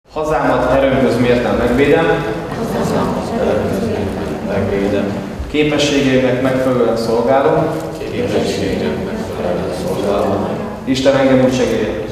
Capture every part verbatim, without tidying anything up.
Hazámat erőmköz mérten megvédem. megvédem. Képességeimnek megfelelően szolgálom. Képességeimnek megfelelően szolgálom. Isten engem úgy segélyen.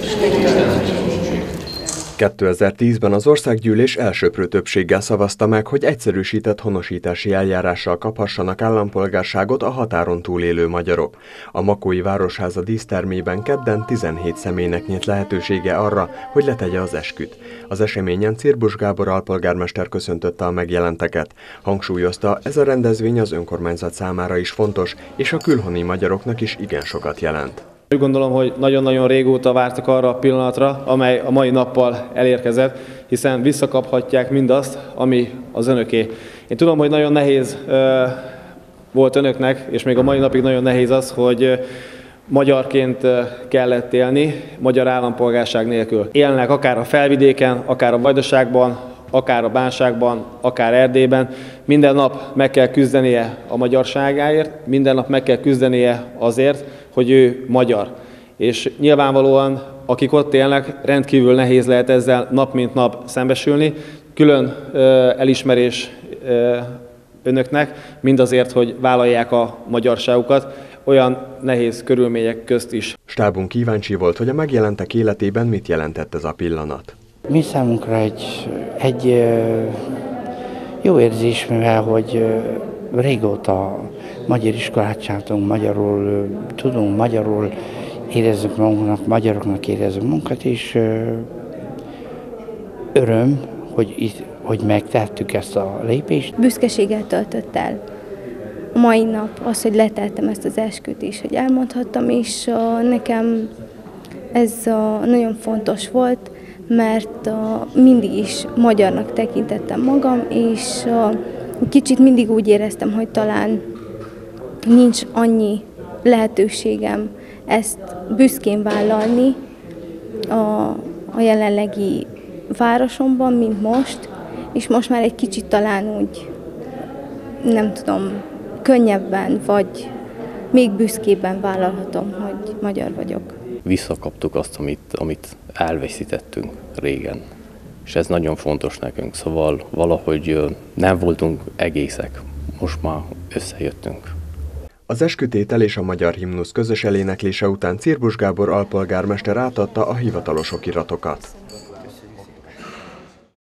kétezer-tízben az országgyűlés elsöprő többséggel szavazta meg, hogy egyszerűsített honosítási eljárással kaphassanak állampolgárságot a határon túlélő magyarok. A Makói Városháza dísztermében kedden tizenhét személynek nyílt lehetősége arra, hogy letegye az esküt. Az eseményen Cirbusz Gábor alpolgármester köszöntötte a megjelenteket. Hangsúlyozta, ez a rendezvény az önkormányzat számára is fontos, és a külhoni magyaroknak is igen sokat jelent. Úgy gondolom, hogy nagyon-nagyon régóta vártak arra a pillanatra, amely a mai nappal elérkezett, hiszen visszakaphatják mindazt, ami az önöké. Én tudom, hogy nagyon nehéz volt önöknek, és még a mai napig nagyon nehéz az, hogy magyarként kellett élni, magyar állampolgárság nélkül. Élnek akár a Felvidéken, akár a Vajdaságban, akár a Bánságban, akár Erdélyben. Minden nap meg kell küzdenie a magyarságáért, minden nap meg kell küzdenie azért, hogy ő magyar. És nyilvánvalóan, akik ott élnek, rendkívül nehéz lehet ezzel nap mint nap szembesülni. Külön ö, elismerés ö, önöknek, mindazért, hogy vállalják a magyarságukat, olyan nehéz körülmények közt is. Stábunk kíváncsi volt, hogy a megjelentek életében mit jelentett ez a pillanat. Mi számunkra egy, egy jó érzés, mivel hogy régóta magyar iskolát csináltunk, magyarul tudunk, magyarul érezzük magunknak, magyaroknak érezzük magunkat, és öröm, hogy, itt, hogy megtettük ezt a lépést. Büszkeséggel töltött el a mai nap az, hogy letettem ezt az esküt is, hogy elmondhattam, és nekem ez nagyon fontos volt, mert mindig is magyarnak tekintettem magam, és kicsit mindig úgy éreztem, hogy talán nincs annyi lehetőségem ezt büszkén vállalni a, a jelenlegi városomban, mint most, és most már egy kicsit talán úgy, nem tudom, könnyebben, vagy még büszkébben vállalhatom, hogy magyar vagyok. Visszakaptuk azt, amit, amit elveszítettünk régen, és ez nagyon fontos nekünk, szóval valahogy nem voltunk egészek, most már összejöttünk. Az eskütétel és a magyar himnusz közös eléneklése után Cirbusz Gábor alpolgármester átadta a hivatalos okiratokat.